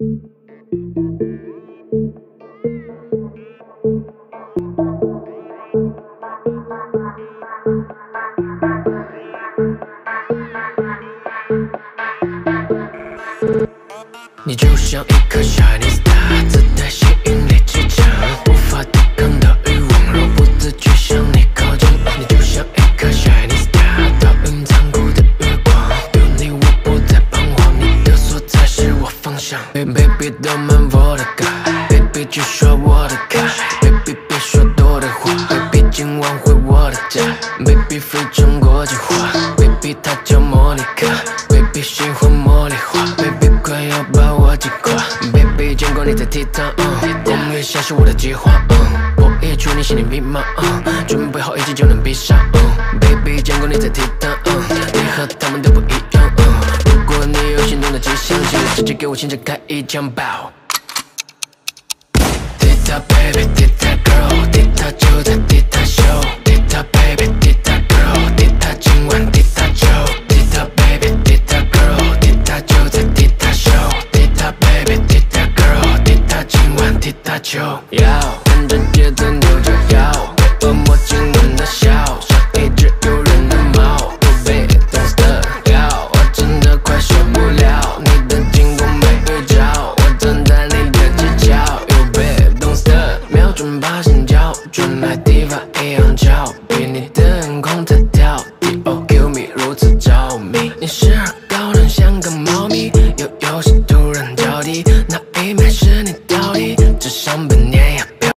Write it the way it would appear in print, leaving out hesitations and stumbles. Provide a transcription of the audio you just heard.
你就像一颗 shining star， 自带吸引力极强，无法抵抗的欲望，若不自觉向你靠近。你就像一颗 shining star， 倒映残酷的月光，有你我不再彷徨，你的所在是我方向。Baby don't mind vodka， Baby 只刷我的卡 ，Baby 别说多的话 ，Baby 今晚回我的家 ，Baby 非常国际化 ，Baby 她叫莫妮卡 ，Baby 喜欢茉莉花 ，Baby 快要把我击垮 ，Baby 见过你在倜傥，我也像是我的计划，我也出你心里密码，准备好一切就能闭上，Baby 见过你在倜傥，你和他们都不一样，如果你有心动的迹象，记得直接给我现在开一枪爆。倜傥 baby， 倜傥 girl， 倜傥就在倜傥秀，倜傥 baby， 倜傥 girl， 倜傥今晚倜傥就，倜傥 baby， 倜傥 girl， 倜傥就在倜傥秀，倜傥 baby， 倜傥 girl， 倜傥今晚倜傥就，跟着节奏扭着腰，恶魔惊人的笑，像一只诱人的猫 ，baby don't stop， 我真的快受不了你的进攻没预兆，我站在你的犄角 ，baby don't stop， 瞄准把心跳，准来地法一样翘。